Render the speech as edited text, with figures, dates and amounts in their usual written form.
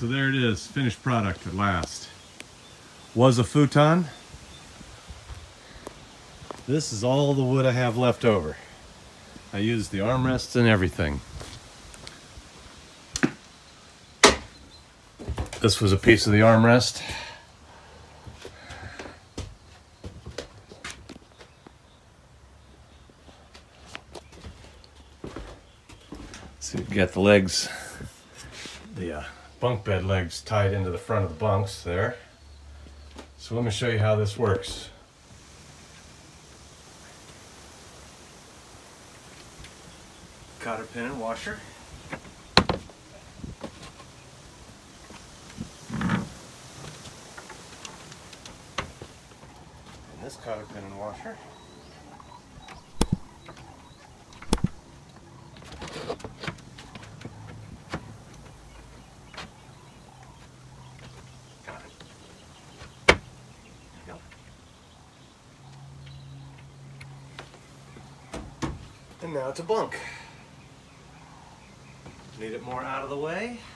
so there it is, finished product at last. Was a futon. This is all the wood I have left over. I used the armrests and everything. This was a piece of the armrest. So you get the legs, the bunk bed legs tied into the front of the bunks there. So let me show you how this works. Cotter pin and washer. And this cotter pin and washer. And now it's a bunk. Need it more out of the way.